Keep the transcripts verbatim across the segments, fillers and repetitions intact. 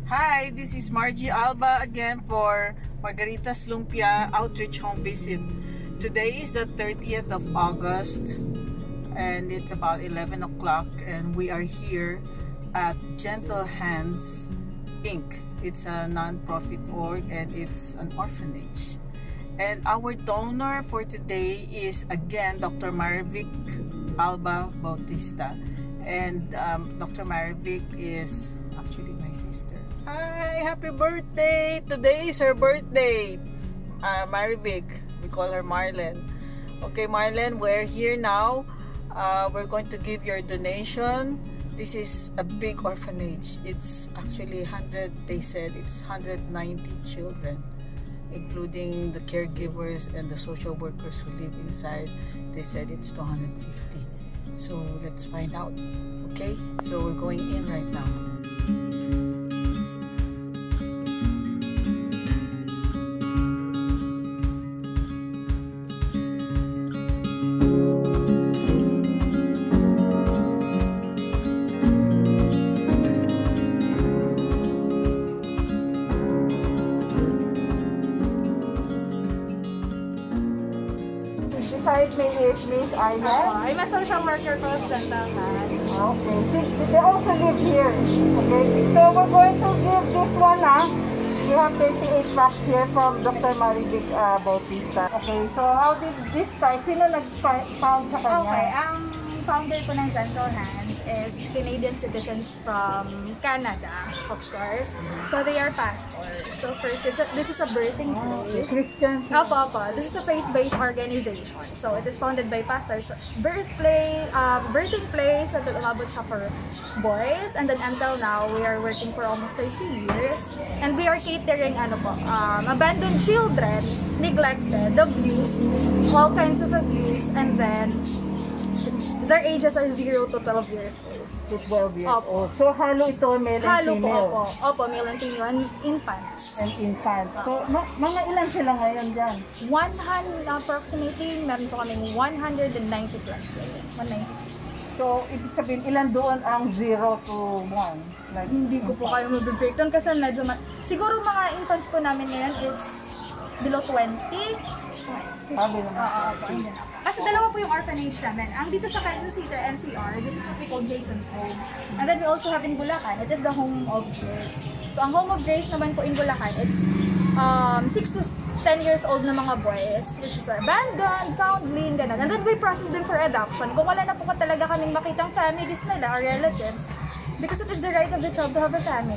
Hi, this is Margie Alba again for Margarita's Lumpia Outreach Home Visit. Today is the thirtieth of August and it's about eleven o'clock and we are here at Gentle Hands Incorporated. It's a non-profit org and it's an orphanage. And our donor for today is again Doctor Marivic Alba Bautista. And um, Doctor Marivic is actually my sister. Hi, happy birthday! Today is her birthday. Uh, Marivic, we call her Marlen. Okay, Marlen, we're here now. Uh, we're going to give your donation. This is a big orphanage. It's actually one hundred, they said it's one hundred ninety children, including the caregivers and the social workers who live inside. They said it's two hundred fifty. So let's find out. Okay, so we're going in right now. Beside me is Miss Aya. I'm a social worker for Gentle Hands. Okay. They also live here. Okay. So we're going to give this one, ah. We have thirty-eight packs here from Doctor Marivic uh, Bautista. Okay. So how did this start? Sino nag-found sa kanya? Okay. Ang founder po ng Gentle Hands is Canadian citizens from Canada, of course. So they are pastors. So first, this is a, this is a birthing place. Christian. Opo, opo. This is a faith-based organization. So it is founded by pastors. Birthplace, um, birthing place, so umabot siya for boys. And then until now, we are working for almost thirty years. And we are catering ano po, um, abandoned children, neglected, abused, all kinds of abuse. And then their ages are zero to twelve years old. To twelve years Opo. old. So halo ito male and Halo po, female. opo. Opo, male and female and infants. And infant. So ma mga ilan sila ngayon dyan? one hundred, approximately, meron po kaming one hundred ninety plus children. one ninety. So ibig sabihin ilan doon ang zero to one? Like, Hindi ko po kayo mag-breakdown kasi medyo, ma siguro mga infants po namin ngayon is below twenty. Sabi naman. Oo, opo, hindi na. Kasi dalawa po yung orphanage namin. Ang dito sa Quezon City, N C R, this is what we call Jason's Home. And then we also have in Bulacan, it is the Home of Grace. So ang Home of Grace naman po in Bulacan, it's um, six to ten years old na mga boys, which is abandoned, foundling, gano'n. And then we process them for adoption. Kung wala na po talaga kaming makitang families nila or relatives, because it is the right of the child to have a family.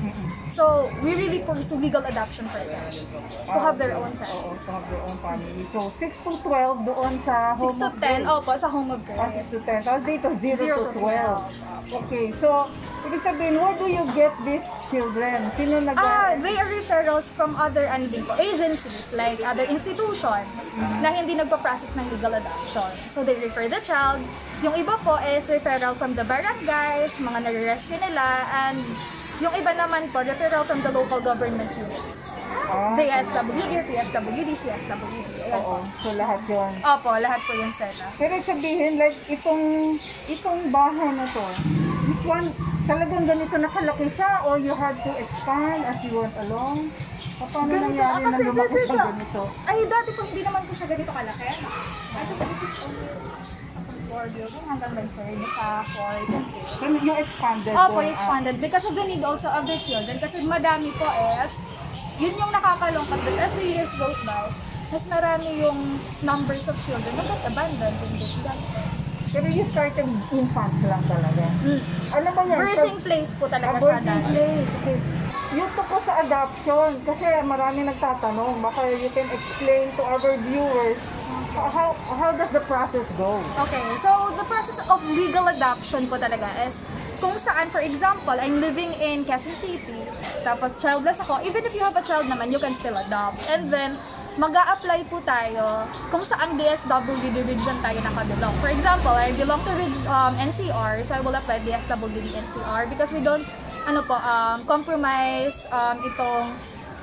So, we really pursue legal adoption for them. To have their own family. Oo, to have their own family. So, six to twelve doon sa Home six to of ten, Grace. opo, sa Home of Grace. Ah, six to ten. Tapos dito, zero zero to twelve. Okay, so, ibig sabihin, where do you get these children? Sino nag- Ah, they are referrals from other ano din po, agencies, like other institutions, mm-hmm. na hindi nagpa-process ng legal adoption. So, they refer the child. Yung iba po is referral from the barangays, mga nare-rescue nila, and yung iba naman po, referral from the local government units. Ah, D S W D, P S W D, C S W D. Oo, so lahat yun. Opo, lahat po yung sena. Pero sabihin, like, itong, itong bahay na to, this one, talagang ganito nakalaki siya or you had to expand as you went along? Paano Ganito, nangyari ah, na kasi lumaki this is siya a- ganito? Ay, dati po hindi naman po siya ganito kalaki. Ito po, this is only second floor building hanggang may third sa fourth. So, you expanded Opo, doon, expanded because of the need also of the children. Kasi madami po is, yun yung nakakalungkot. But as the years goes by, mas marami yung numbers of children na got abandoned in this country. Pero you started infants lang talaga. Mm. Alam mo yan? Birthing place po talaga Ah, siya birthing dati. place. Okay. Yung tungkol sa adoption, kasi marami nagtatanong, baka you can explain to our viewers, how how does the process go? Okay, so the process of legal adoption po talaga is kung saan, for example, I'm living in Quezon City, tapos childless ako, even if you have a child naman, you can still adopt. And then, mag-a-apply po tayo kung saan D S W D region tayo nakabelong. For example, I belong to um, N C R, so I will apply D S W D N C R because we don't ano po, um, compromise um, itong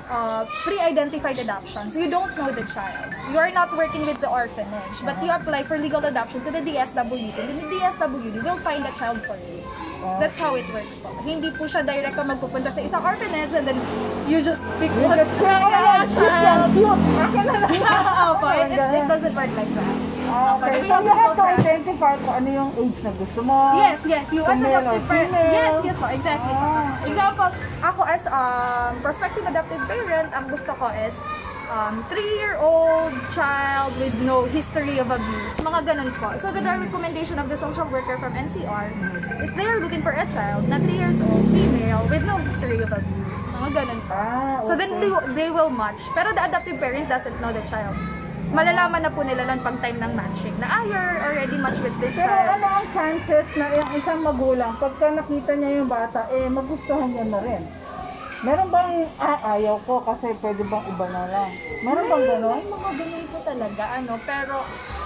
uh, pre-identified adoption. So you don't know the child. You are not working with the orphanage, but you apply for legal adoption to the D S W D. And the D S W D will find a child for you. That's how it works po. Hindi po siya direct ka magpupunta sa isang orphanage and then you just pick You one just pick one, child. cute, akin na lang. Opo, it, it, it doesn't work like that. Okay, so you have to identify kung ano yung age na gusto mo. Yes, yes. You as Kung an male or adoptive parent. female. Yes, yes po. Exactly. Ah. Example, ako as um, prospective adoptive parent, ang gusto ko is um, three-year-old child with no history of abuse. Mga ganun po. So the recommendation of the social worker from N C R is they are looking for a child na three years old, female, with no history of abuse. Mga ganun po. Ah, okay. So then they, they will match. Pero the adoptive parent doesn't know the child. Malalaman na po nila lang pag time ng matching na, ah, you're already matched with this Pero child. ano ang chances na yung isang magulang, pagka nakita niya yung bata, eh, magustuhan niya na rin? Meron bang, ah, ayaw ko kasi pwede bang iba na lang? Meron bang gano'n? May mga ganun po talaga, ano, pero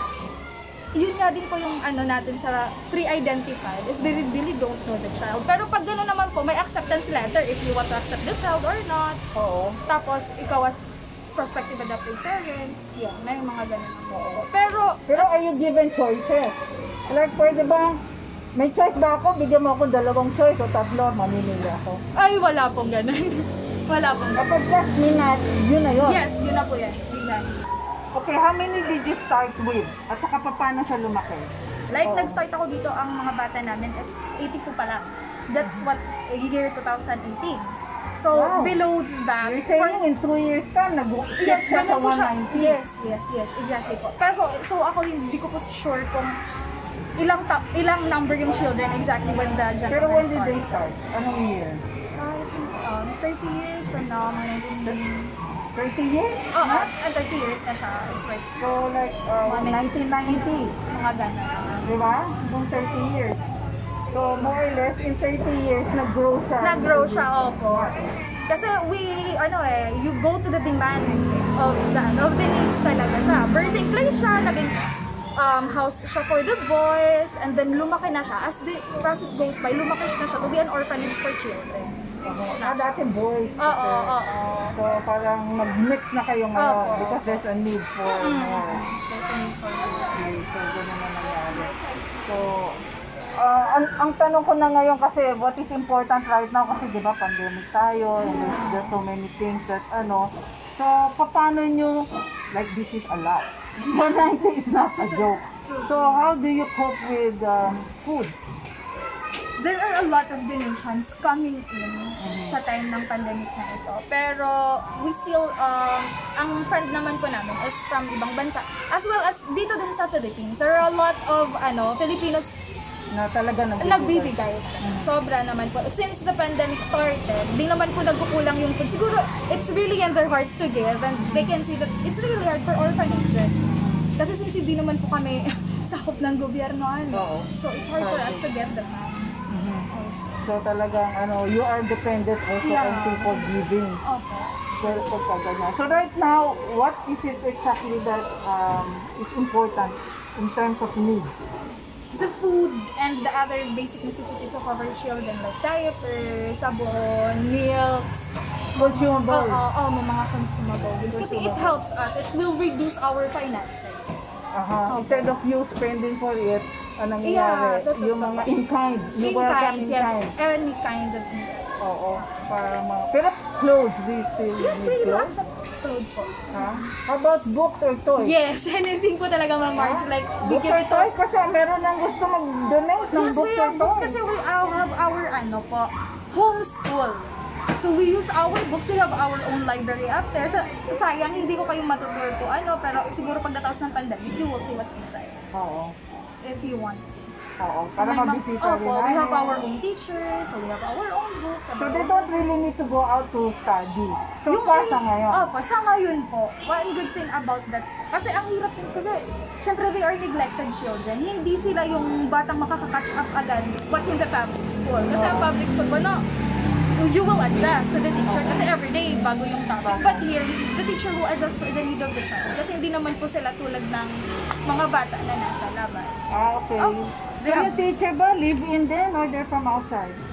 yun nga din po yung ano natin sa pre-identified is they really don't know the child. Pero pag gano'n naman po, may acceptance letter if you want to accept the child or not. Oo. Tapos, ikaw as prospective adoptive parent, yeah, may mga ganun po. Pero, Pero as- are you given choices? Like, pwede bang, may choice ba ako? Bigyan mo ako dalawang choice o tatlo, mamimili ako. ay, wala pong ganun. Wala pong ganun. Kapag just minat, yun na yun. Yes, yun na po yan. Exactly. Okay, how many did you start with? At saka pa- paano siya lumaki? Like, Oo. nag-start ako dito, ang mga bata namin is eighty-two pa lang. That's what, year twenty eighteen. So, Wow. below that, You're saying in two years time, nag-shift yes, siya sa ganun po siya. one ninety. Yes, yes, yes, exactly po. Pero so, so ako hindi ko po sure kung ilang top, ilang number yung children exactly when the gentleman Pero when did they started. start? Anong year? I think, um, thirty years from now, mga nineteen... thirty years? Oo, uh, thirty years na siya. It's like, So like uh, nineteen ninety, mga gano'n. di ba? Kung thirty years. So more or less in thirty years nag-grow siya. Nag-grow siya, opo. Kasi we, ano eh, you go to the demand of the, of the needs talaga siya. Birthing place siya, naging um, house siya for the boys, and then lumaki na siya. As the process goes by, lumaki na siya to be an orphanage for children. Ah, dati boys. Oo, oo, oo. So parang mag-mix na kayo ngayon Opo, because opo. there's a need for Mm. more. There's a need for that. Okay, so ganun na nangyari. So, ah, ang, ang tanong ko na ngayon kasi what is important right now kasi di ba pandemic tayo and there's, there's so many things that ano. So, paano nyo, like this is a lot. one ninety is not a joke. So, how do you cope with um, food? There are a lot of donations coming in sa time ng pandemic na ito. Pero we still, um, ang fund naman po namin is from ibang bansa. As well as dito din sa Philippines. There are a lot of ano Filipinos Na talaga nagbibigay? nagbibigay. Sobra naman po. Since the pandemic started, di naman po nagkukulang yung food. Siguro, it's really in their hearts to give and they can see that it's really hard for orphanages. Kasi since hindi naman po kami sakop ng gobyerno, ano, Oo. so it's hard for us to get the funds. Mhm. So talagang ano, you are dependent also Yeah. on people giving. Opo. So, pagka ganyan. So right now, what is it exactly that um, is important in terms of needs? The food and the other basic necessities of our children like diapers, sabon, milks, Consumable. oo, oo, mga consumable goods. Kasi it helps us, it will reduce our finances. Aha. Instead of you spending for it, anong Yeah, nangyari? totoo. Yung mga in kind. You In welcome kinds, in yes, kind. any kind of meal. Oo. Para mga, pero clothes, do you still Yes, need we do clothes? accept clothes po. Ha? How about books or toys? Yes, anything po talaga ma-march. Like, we Books give or it toys? Kasi meron nang gusto mag-donate ng Yes, books we or have books toys. kasi we all have our ano po, homeschool. So we use our books, we have our own library upstairs. So, sayang, hindi ko kayo matutur ko ano, pero siguro pagkatapos ng pandemic, you will see what's inside. Oo. If you want. Oo. So, Para may mga- mabisita rin Opo, we have namin. our own teachers, so we have our own books. So our they own- don't really need to go out to study. So Yung far in- sa ngayon. Opo, sa ngayon po, one good thing about that, kasi ang hirap din, kasi syempre they are neglected children. Hindi sila yung batang makaka-catch up agad what's in the public school. Kasi ang public school po, no, you will adjust to the teacher kasi everyday bago yung topic. But here, the teacher will adjust to the need of the child. Kasi hindi naman po sila tulad ng mga bata na nasa labas. Ah, okay. Oh, So they have- yung teacher ba, live in din or they're from outside?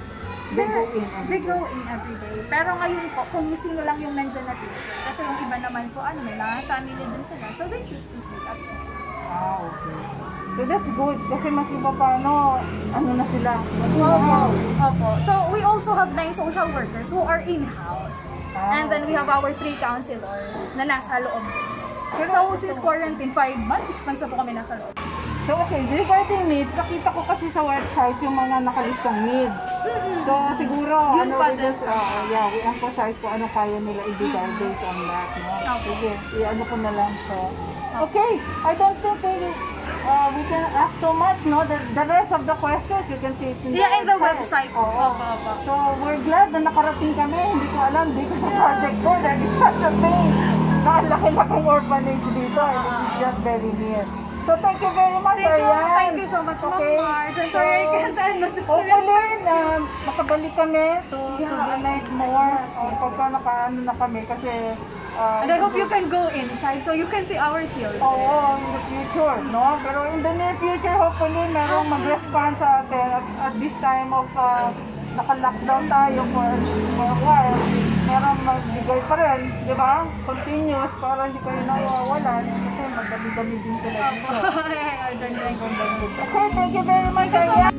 They go in every They day. go in every day. Pero ngayon po, kung sino lang yung nandyan na teacher. Kasi yung iba naman po, ano, may mga family din sila. So they choose to stay at home. Ah, okay. So that's good. Kasi mas iba pa, ano, ano na sila. Opo. Opo. So we also have nine social workers who are in-house. Ah, And then we okay. have our three counselors na nasa loob. So since quarantine, five months, six months na po kami nasa loob. So okay, regarding needs, nakita ko kasi sa website yung mga nakalistang needs. So siguro, Yun ano, pa we din. just, uh, yeah, we emphasize kung ano kaya nila ibigay based on that, no? Okay. Sige, i-ano ko na lang so. Okay, I don't think we, uh, we can ask so much, no? The, the rest of the questions, you can see it in the Yeah, in the website. Oo. Opo, opo. So, we're glad na nakarating kami. Hindi ko alam dito sa project ko that is such a thing. Laki-laking orphanage dito. and It's just very near. So, thank you very much, Thank you. Ariane. Thank you so much, Ma'am Okay. Mars. I'm sorry I can't ano, just Hopefully, na makabalik kami to, to Yeah. the night more. O, pagka nakaano na kami kasi uh, And I hope you can go inside so you can see our children. Oo, in the future, no? Pero in the near future, hopefully, merong mag-respond sa atin at, at this time of uh, naka-lockdown tayo for, for a while. Merong magbigay pa rin, di ba? Continuous para hindi kayo nawawalan kasi magdami-dami din sila dito. I don't think. Okay, thank you very much. Thank you so Ariane.